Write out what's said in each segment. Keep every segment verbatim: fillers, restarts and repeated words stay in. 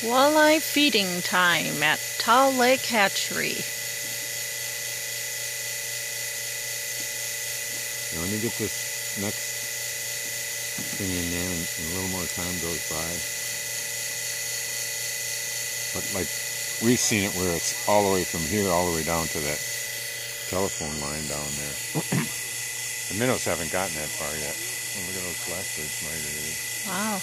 Walleye feeding time at Tall Lake Hatchery. Now, let me get this next thing in there, and, and a little more time goes by. But like, we've seen it where it's all the way from here all the way down to that telephone line down there. The minnows haven't gotten that far yet. Oh, look at those blackbirds migrating. Wow.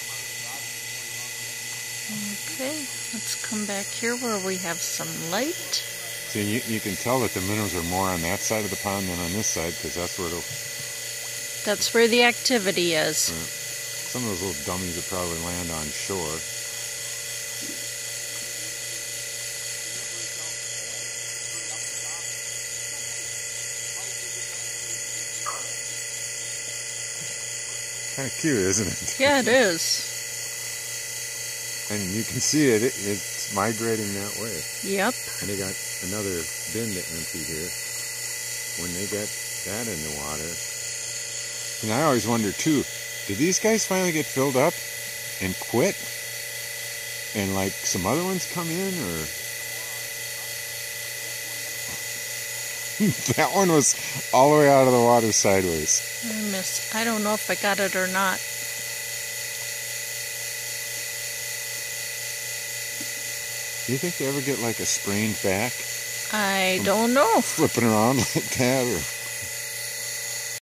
Okay, let's come back here where we have some light. See, you, you can tell that the minnows are more on that side of the pond than on this side, because that's where it'll... That's where the activity is. Uh, some of those little dummies will probably land on shore. Kind of cute, isn't it? Yeah, it is. And you can see it, it, it's migrating that way. Yep. And they got another bin to empty here. When they get that in the water. And I always wonder too, did these guys finally get filled up and quit? And like some other ones come in, or? That one was all the way out of the water sideways. I miss, I don't know if I got it or not. Do you think they ever get like a sprained back? I don't know. Flipping around like that, or?